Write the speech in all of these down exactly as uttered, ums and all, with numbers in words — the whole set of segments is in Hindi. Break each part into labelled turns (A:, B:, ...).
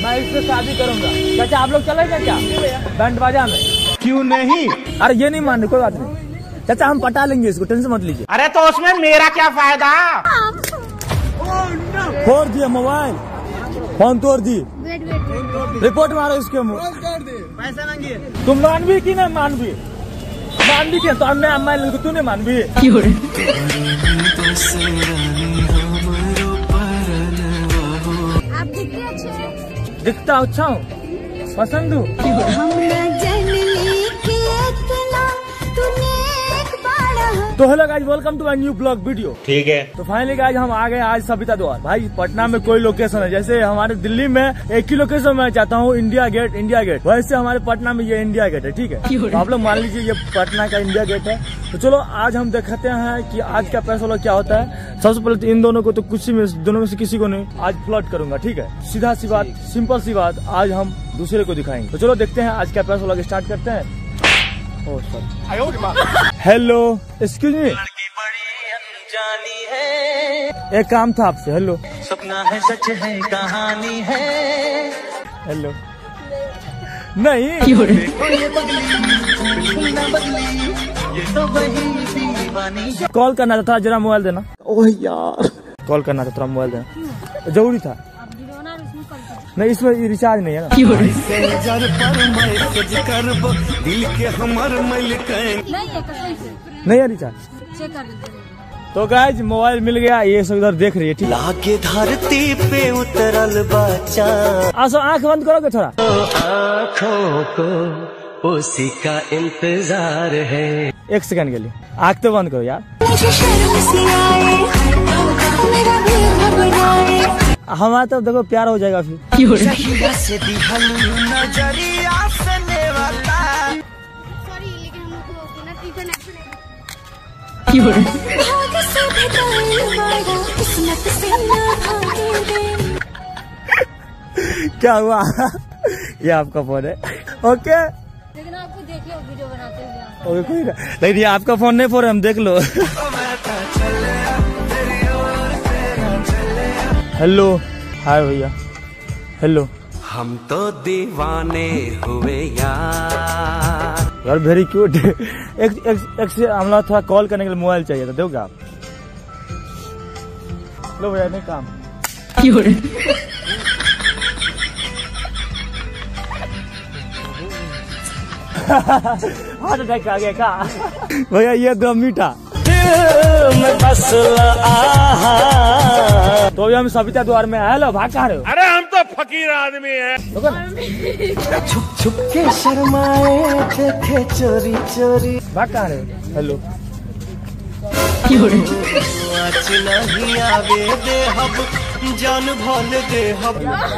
A: मैं इससे शादी करूंगा। चाचा आप लोग चलेंगे क्या बैंड बाजा में?
B: क्यों नहीं?
A: अरे ये नहीं मान रहे, कोई बात नहीं चाचा, हम पटा लेंगे इसको, टेंशन मत लीजिए।
B: अरे तो उसमें मेरा क्या फायदा?
A: फोड़ दिया मोबाइल, फोन तोड़ दी, रिपोर्ट मारो इसके मुँह।
B: पैसा मांगिए।
A: तुम मानवी की ना मानवी मानवी की तो मैं मैं तू नहीं मानवी।
C: आप दिखते अच्छे,
A: दिखता अच्छा हूँ, पसंद हूँ। तो hello guys, welcome to my new blog video.
B: ठीक है।
A: तो फाइनली गाइस हम आ गए आज सविता द्वार। भाई पटना में कोई लोकेशन है, जैसे हमारे दिल्ली में एक ही लोकेशन मैं चाहता हूँ, इंडिया गेट इंडिया गेट, वैसे हमारे पटना में ये इंडिया गेट है। ठीक है, तो आप लोग मान लीजिए ये पटना का इंडिया गेट है। तो चलो आज हम देखते हैं कि आज का पैसा वाला क्या होता है। सबसे पहले तो इन दोनों को तो कुछ में दोनों में से किसी को नहीं आज फ्लर्ट करूंगा। ठीक है, सीधा सी बात, सिंपल सी बात, आज हम दूसरे को दिखाएंगे। तो चलो देखते हैं आज का पैसा वाला स्टार्ट करते हैं। हेलो एक्सक्यूज मी, एक काम था आपसे। हेलो,
D: सपना है सच है कहानी है।
A: हेलो नहीं, कॉल करना था, जरा मोबाइल देना। ओह यार, कॉल करना था, थोड़ा मोबाइल देना जरूरी था। नहीं इसमें रिचार्ज नहीं है ना।
D: दिल के हमर
A: नहीं है रिचार्ज। तो गाइज मोबाइल मिल गया, ये सब इधर देख रही है। ठीक है,
D: लागे धरती पे उतरल बच्चा,
A: आसो आंख बंद करोगे थोड़ा।
D: आँखों को उसी का इंतजार है।
A: एक सेकंड के लिए आंख तो बंद करो यार। हमारा तो देखो प्यार हो जाएगा फिर। क्या हुआ? ये आपका फोन है? ओके,
C: लेकिन आपको देखिए वीडियो बनाते हुए।
A: ओके कोई ना, लेकिन ये आपका फोन नहीं, फोन हम देख लो। हेलो, हाय भैया। हेलो,
D: हम तो दीवाने हुए यार।
A: यार वेरी क्यूट। एक एक एक से हमला थोड़ा कॉल करने के लिए मोबाइल चाहिए था, दोगे आप? लो भैया, नहीं काम। हार्ट अटैक आ गया का? भैया ये दो मीठा। तो अभी हम सविता द्वार में आए। लो भाग कहाँ रहे हो?
B: अरे हम तो फकीर आदमी हैं।
D: छुप छुप के शर्माए देखे चोरी चोरी।
A: भाग कहाँ रहे हो? हेलो,
D: नहीं आवे दे हब जान भोल दे हब।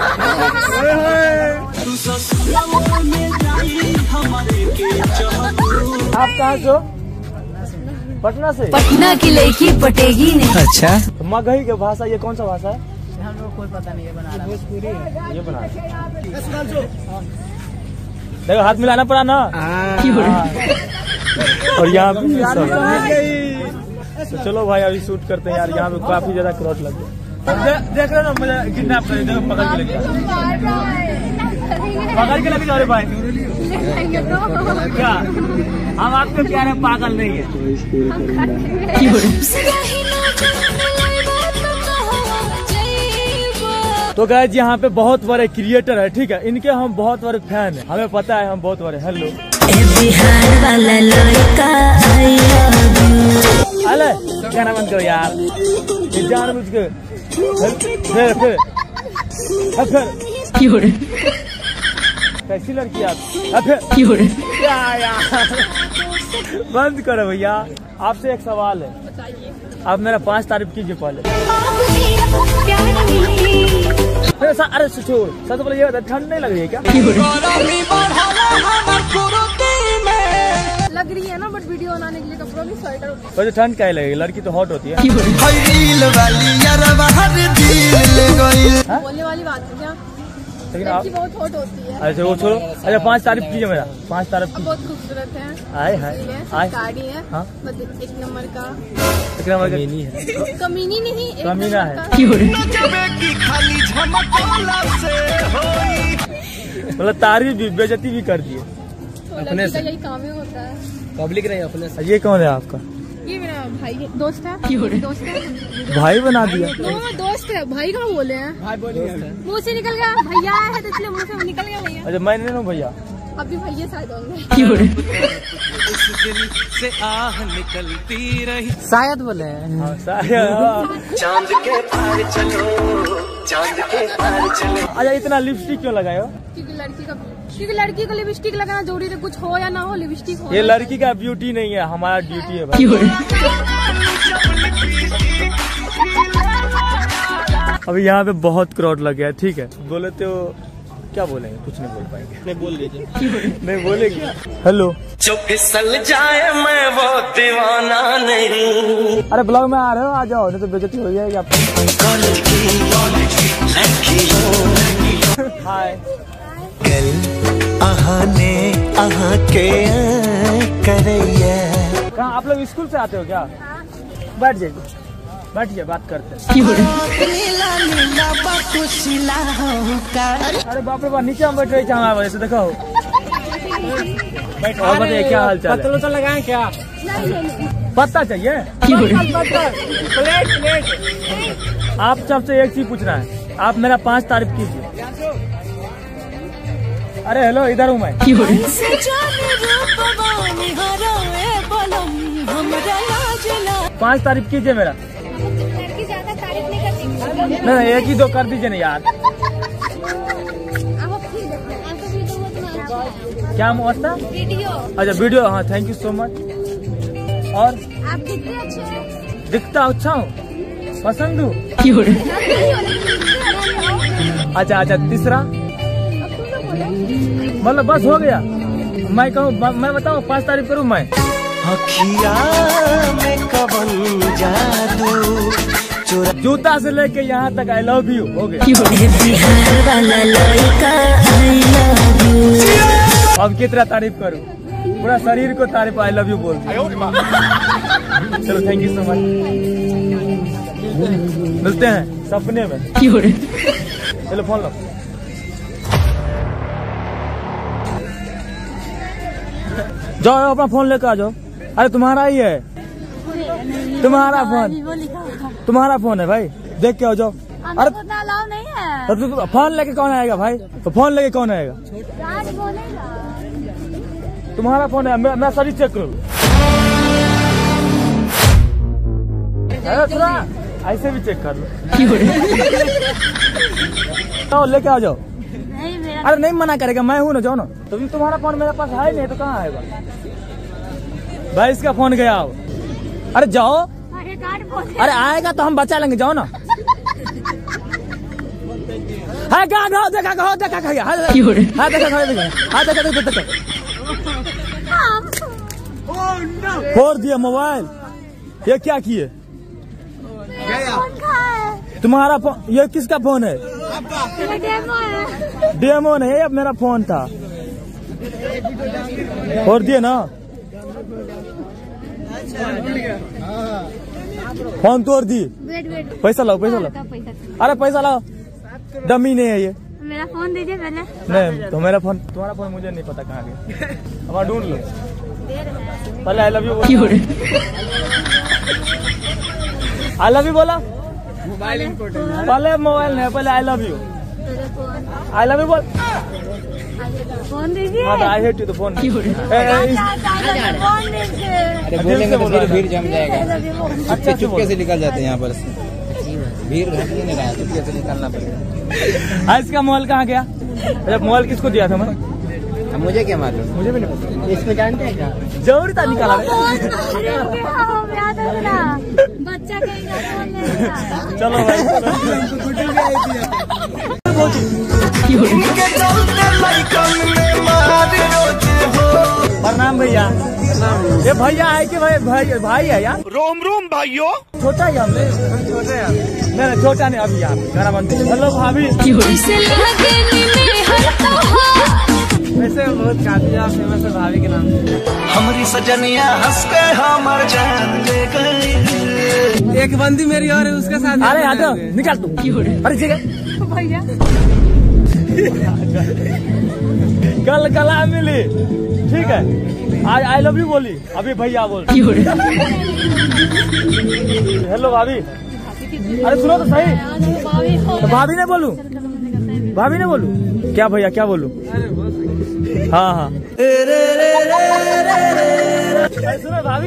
A: आप कहाँ से हो? पटना से?
C: पटना की लड़की पटेगी नहीं।
D: अच्छा,
A: तो मगही की भाषा, ये कौन सा भाषा है?
E: हम लोग कोई पता नहीं है, बना रहा भोजपुरी है।
A: ये बना रहा। देखो हाथ मिलाना पड़ा ना। और यहाँ पे तो चलो भाई अभी शूट करते हैं यार। यहाँ पे काफी ज्यादा क्रॉस लग गया। दे, देख रहे हो ना, मुझे किडनैप कर दिया, पकड़ के लेके पकड़ के लेके जा रहे भाई। क्या हम आपके प्यारे पागल नहीं है? तो गाइस यहाँ पे बहुत बड़े क्रिएटर है, ठीक है, इनके हम बहुत बड़े फैन हैं, हमें पता है हम बहुत बड़े। हेलो
C: बिहार वाला लड़का,
A: अले क्या नाम करो यार, जान बुझ के फिर फिर फिर कैसी लड़की आप? फिर क्या यार, बंद करो भैया। आपसे एक सवाल है, आप मेरा पांच तारीफ कीजिए पहले। अरे छोड़, सबसे पहले ये बता, ठंड नहीं लग रही है क्या?
C: लग रही है ना, बट वीडियो बनाने के लिए कपड़ों की स्वेटर।
A: वैसे ठंड क्या लगेगी, लड़की तो हॉट होती है।
C: बोलने वाली बात है क्या?
A: लेकिन आप
C: बहुत हॉट होती है।
A: अच्छा वो छोड़ो, अच्छा पांच तारीफ कीजिए मेरा, पांच तारीफ कीजिए।
C: बहुत खूबसूरत है,
A: आए हाय आए
C: गाड़ी है।
A: हाँ,
C: एक नंबर का,
A: एक नंबर का कमीनी है,
C: कमीनी नहीं, एक
A: कमीना
C: नंबर
A: है।
C: का।
A: मतलब तारीफ भी बेइज्जती भी कर दिए
C: अपने से। यही काम ही होता है।
E: पब्लिक नहीं अपने से।
A: ये कौन है आपका?
C: ये मेरा भाई है, दोस्त है। दोस्त है।
A: भाई बना दिया।
C: तो दोस्त है, भाई कहाँ बोले हैं?
E: भाई बोलिए।
C: मुँह से निकल गया, भैया है तो इसलिए मुँह से निकल गया भैया।
A: अच्छा मैं नहीं हूँ भैया।
C: अभी भैया शायद होंगे।
D: इस दिल से आह निकलती रही।
E: शायद बोले हैं।
A: हाँ, शायद।
D: चांद के पार चलो, चांद के पार चलो।
A: अच्छा इतना लिपस्टिक क्यों लगाए हो?
C: क्योंकि लड़की का क्योंकि लड़की को लिपस्टिक लगाना जरूरी है, कुछ हो या ना हो लिपस्टिक हो।
A: ये लड़की का ब्यूटी नहीं है, हमारा ड्यूटी है भाई। अभी यहाँ पे बहुत क्राउड लग गया है, ठीक है। बोले तो क्या बोलेंगे, कुछ नहीं बोल पाएंगे।
E: नहीं बोल लीजिए।
A: नहीं बोलेंगे। हेलो।
D: जो फिसल जाए मैं वो दीवाना नहीं।
A: अरे ब्लॉग में आ रहे हो, आ जाओ, नहीं तो बेइज्जती हो जाएगी आपकी। हाय।
D: कल आहाने आहा के करैया।
A: कहाँ आप लोग स्कूल से आते हो क्या? बैठ जाइए, बैठिए, बात करते हैं। अरे बाप रे बाप, नीचे हम बैठ रहे हैं वजह से, देखो। बैठो और बताइए क्या हाल चाल है?
E: पत्तलों तो लगाए क्या?
A: पत्ता चाहिए?
E: Plate plate.
A: आप सबसे एक चीज पूछना है, आप मेरा पांच तारीफ कीजिए। अरे हेलो, इधर हूँ मैं। पांच तारीफ कीजिए मेरा।
C: लड़की ज्यादा तारीफ नहीं करती।
A: नहीं नहीं, एक ही दो कर दीजिए ना यार। क्या मस्त है?
C: वीडियो।
A: अच्छा वीडियो, हाँ थैंक यू सो मच। और
C: आप कितने अच्छे हैं।
A: दिखता अच्छा हूँ, पसंद हूँ। अच्छा अच्छा, तीसरा मतलब बस हो गया। मैं कहूँ, मैं बताऊँ पांच तारीफ करूँ मैं?
D: अखिया में कवन जादू चुरा।
A: जूता से लेके यहाँ तक आई लव यू हो गया। अब कितना तारीफ करूँ, पूरा शरीर को तारीफ आई लव यू बोल दिया। चलो थैंक यू सो मच, मिलते हैं सपने में। चलो फोन लो। जाओ अपना फोन लेकर आ जाओ। अरे तुम्हारा ही है, तुम्हारा फोन, तुम्हारा फोन है भाई, देख के आ जाओ। अरे
C: अलाउ नहीं है।
A: तो तु, फोन लेके कौन आएगा भाई? तो फोन लेके कौन आएगा? तुम्हारा फोन है, मैं, मैं सारी चेक करूँ। अरे थोड़ा ऐसे भी चेक कर लो। तो लेके आ जाओ। अरे नहीं मना करेगा, मैं हूँ ना, जाओ ना। तो तुम्हारा फोन मेरे पास है नहीं तो कहाँ आएगा भाई? इसका फोन गया हो। अरे जाओ। अरे आएगा तो हम बचा लेंगे, जाओ ना। हाँ गा गा देखा गा देखा गा हाँ देखा हाँ देखा हाँ देखा देखा देखा फोड़ दिया मोबाइल। ये क्या किए? तुम्हारा फोन, ये किसका फोन है? डेमो नहीं, अब मेरा फोन था। फोड़ दिए ना, फोन तोड़ दी। पैसा लाओ, पैसा लाओ। अरे पैसा लाओ, डमी नहीं है ये।
C: मेरा फोन दीजिए पहले।
A: नहीं तो मेरा फोन, तुम्हारा फोन मुझे नहीं पता कहाँ गया। हमारा ढूंढ लो पहले। I love you, I love you बोला।
E: Mobile important.
A: पहले मोबाइल नहीं, पहले I love you. I love you बोल।
C: फोन दीजिए।
A: हाँ तो आई हेट यू तो फोन।
C: फोन दीजिए।
E: अरे बोलेंगे तो फिर भीड़ जम जाएगा। अच्छा चुपके से निकल जाते हैं यहाँ पर से। भीड़ घट ही नहीं रहा, चुपके से निकलना पड़ेगा।
A: आज का मोबाइल कहाँ गया? अच्छा मोबाइल किसको दिया था मैं?
E: मुझे क्या मालूम,
A: मुझे भी नहीं पता।
E: इसको जानते हैं क्या?
A: जरूरी था निकाला।
C: बच्चा
A: चलो भाई। प्रणाम भैया। ये भैया है कि भाई भाई भाई है यार?
B: रोम रोम भाइयों।
A: छोटा ही हमने, छोटे हैं। नहीं नहीं छोटा नहीं, अभी यार घर बनते। हेलो भाभी। वैसे बहुत काफी फेमस है भाभी के नाम से।
D: हमारी सजनिया हंस के हमर जान ले गई।
E: एक बंदी मेरी और है, उसके साथ।
A: अरे हटो, निकाल तू। अरे ठीक है
C: भैया।
A: कल कला मिली, ठीक है। आज आई लव यू बोली, अभी भैया बोल। हेलो भाभी, अरे सुनो तो सही। तो भाभी ने बोलू, भाभी ने बोलू क्या भैया, क्या बोलू? हाँ हाँ सुनो भाभी।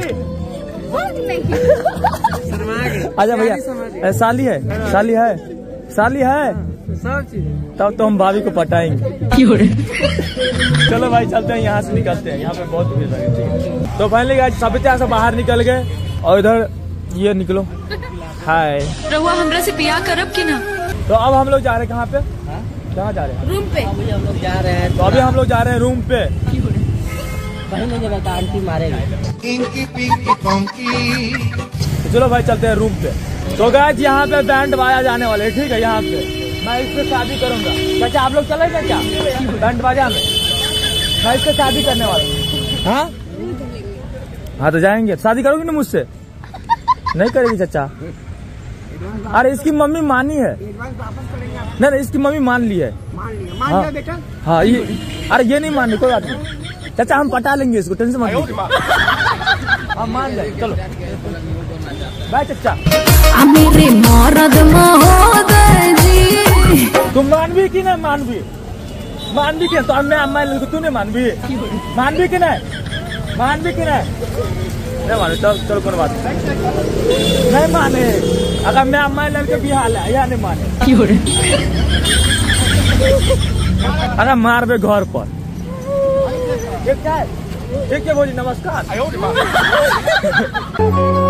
A: अच्छा भैया, साली है, साली है, साली है, तब तो हम भाभी को पटाएंगे। चलो भाई चलते हैं, यहाँ से निकलते हैं, यहाँ पे बहुत भीड़ लगी, ठीक है। तो फाइनली गाइस सभी तरह से बाहर निकल गए और इधर ये निकलो। हाय
F: रहुआ हमरा से बियाह करब कि ना?
A: तो अब हम लोग जा रहे हैं कहाँ पे? कहाँ जा रहे हैं?
C: रूम पे
E: हम लोग जा रहे हैं,
A: तो अभी हम लोग जा रहे हैं रूम पे।
E: कहीं नहीं जगह आंटी मारेगा।
A: तो चलो भाई चलते हैं रूम पे। तो गाइस यहाँ पे बैंड बाजा जाने वाले हैं, ठीक है। यहाँ पे मैं इससे शादी करूंगा। चाचा आप लोग चलेंगे क्या बैंड बाजा में? मैं इससे शादी करने वाला हूँ। हाँ हाँ तो जाएंगे। शादी करोगी ना मुझसे? नहीं करेगी चाचा? अरे इसकी मम्मी मानी है। नहीं नहीं इसकी मम्मी मान ली है। हाँ हाँ ये, अरे ये नहीं मान रही, कोई बात नहीं चाचा, हम पटा लेंगे इसको, टेंशन मत लीजिए। हम मान जाए, चलो बाय चाचा।
F: मेरे मरद महोदय जी,
A: तुम मानवी की नहीं मानवी? मानवी की तो मैं अम्मा लड़को, तू नहीं मानवी? मानवी की नहीं, मानवी की नहीं, नहीं माने। चल चलो कोई बात नहीं माने। अगर मैं अम्मा लड़के भी हाल है या नहीं माने? अरे मार बे घर पर। ठीक है, ठीक है भोजी, नमस्कार।